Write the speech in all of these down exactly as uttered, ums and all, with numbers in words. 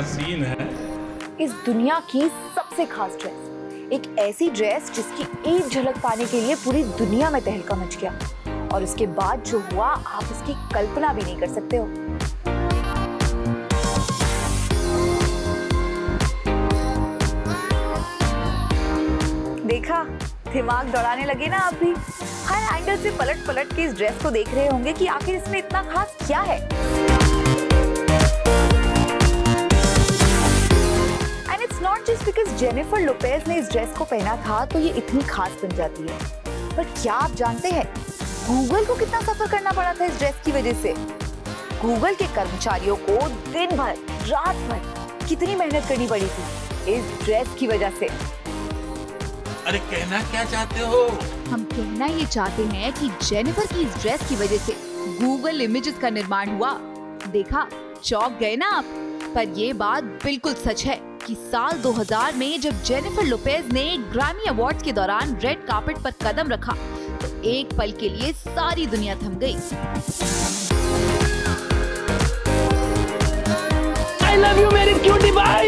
क्या सीन है? इस दुनिया की सबसे खास ड्रेस, एक ऐसी ड्रेस जिसकी एक झलक पाने के लिए पूरी दुनिया में तहलका मच गया, और उसके बाद जो हुआ आप उसकी कल्पना भी नहीं कर सकते हो। देखा, दिमाग दौड़ाने लगे ना आप भी। हर एंगल से पलट पलट के इस ड्रेस को देख रहे होंगे कि आखिर इसमें इतना खास क्या है। And it's not just because Jennifer Lopez ने इस ड्रेस को पहना था तो ये इतनी खास बन जाती है। पर क्या आप जानते हैं गूगल को कितना सफर करना पड़ा था इस ड्रेस की वजह से? गूगल के कर्मचारियों को दिन भर रात भर कितनी मेहनत करनी पड़ी थी इस ड्रेस की वजह से। अरे कहना क्या चाहते हो? हम कहना ये चाहते हैं कि जेनिफर की इस ड्रेस की वजह से गूगल इमेजेस का निर्माण हुआ। देखा, चौंक गए ना आप? पर ये बात बिल्कुल सच है कि साल दो हज़ार में जब जेनिफर लोपेज ने ग्रैमी अवार्ड्स के दौरान रेड कार्पेट पर कदम रखा तो एक पल के लिए सारी दुनिया थम गई। I love you मेरी क्यूटी भाई।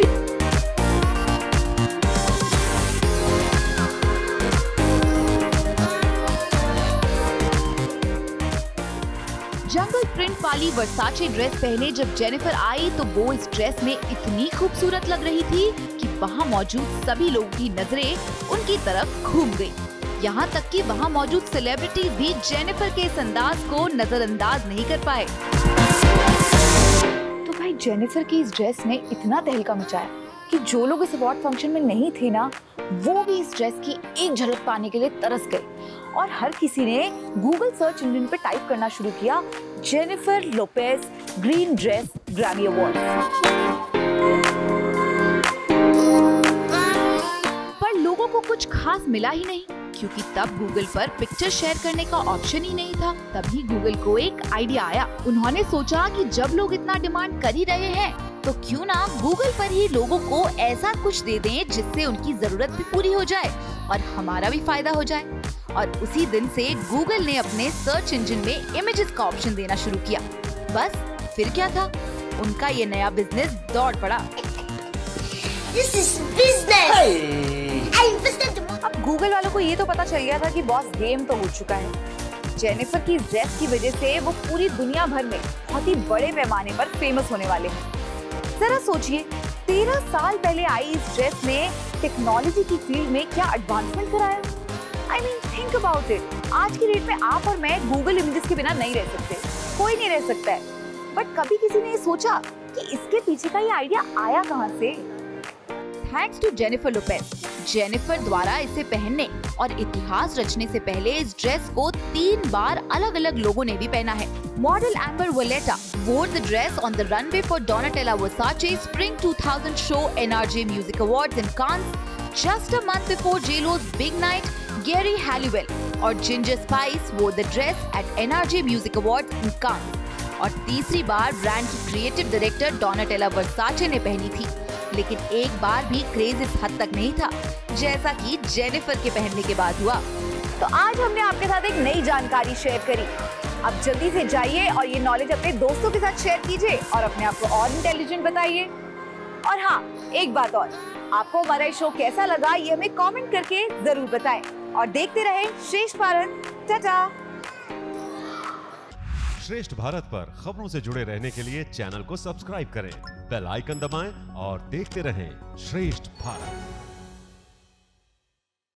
जंगल प्रिंट वाली वर्साचे ड्रेस पहने जब जेनिफर आई तो वो इस ड्रेस में इतनी खूबसूरत लग रही थी कि वहाँ मौजूद सभी लोगों की नजरें उनकी तरफ घूम गई। यहाँ तक कि वहाँ मौजूद सेलिब्रिटीज भी जेनिफर के इस अंदाज को नजरअंदाज नहीं कर पाए। तो भाई जेनिफर की इस ड्रेस ने इतना तहलका मचाया कि जो लोग इस अवार्ड फंक्शन में नहीं थे ना, वो भी इस ड्रेस की एक झलक पाने के लिए तरस गए, और हर किसी ने गूगल सर्च इंजन पे टाइप करना शुरू किया Jennifer Lopez green dress Grammy award. पर लोगों को कुछ खास मिला ही नहीं, क्योंकि तब गूगल पर पिक्चर शेयर करने का ऑप्शन ही नहीं था। तभी गूगल को एक आइडिया आया। उन्होंने सोचा कि जब लोग इतना डिमांड कर ही रहे हैं तो क्यों ना गूगल पर ही लोगों को ऐसा कुछ दे दें जिससे उनकी जरूरत भी पूरी हो जाए और हमारा भी फायदा हो जाए। और उसी दिन से गूगल ने अपने सर्च इंजन में इमेजेस का ऑप्शन देना शुरू किया। बस फिर क्या था, उनका ये नया बिजनेस दौड़ पड़ा। This is business. I invested. अब गूगल वालों को ये तो पता चल गया था कि बॉस गेम तो हो चुका है। जेनिफर की इस ड्रेस की वजह से वो पूरी दुनिया भर में बहुत ही बड़े पैमाने पर फेमस होने वाले हैं। जरा सोचिए, तेरह साल पहले आई इस ड्रेस में टेक्नोलॉजी की फील्ड में क्या एडवांसमेंट कराया। I mean think about it. आज की डेट में आप और मैं गूगल इमेजेस के बिना नहीं रह सकते, कोई नहीं रह सकता है। बट कभी किसी ने ये सोचा कि इसके पीछे का ये आइडिया आया कहाँ से? Thanks to Jennifer Lopez. Jennifer द्वारा इसे पहनने और इतिहास रचने से पहले इस ड्रेस को तीन बार अलग अलग लोगों ने भी पहना है। Model Amber Valletta wore the dress on the runway for Donatella Versace's Spring two thousand show N R J Music Awards in Cannes just a month before J Lo's big night. Gary Halliwell और Ginger Spice wore the dress at N R J Music Awards in Cannes। और तीसरी बार brand की creative director Donatella Versace ने पहनी थी, लेकिन एक बार भी क्रेज इस हद तक नहीं था जैसा कि जेनिफर के पहनने के बाद हुआ। तो आज हमने आपके साथ एक नई जानकारी शेयर करी। अब जल्दी से जाइए और ये नॉलेज अपने दोस्तों के साथ शेयर कीजिए और अपने आप को और इंटेलिजेंट बताइए। और हाँ, एक बात और, आपको हमारा शो कैसा लगा ये हमें कमेंट करके जरूर बताएं और देखते रहें श्रेष्ठ भारत। टाटा। श्रेष्ठ भारत पर खबरों से जुड़े रहने के लिए चैनल को सब्सक्राइब करें, बेल आइकन दबाएं और देखते रहें श्रेष्ठ भारत।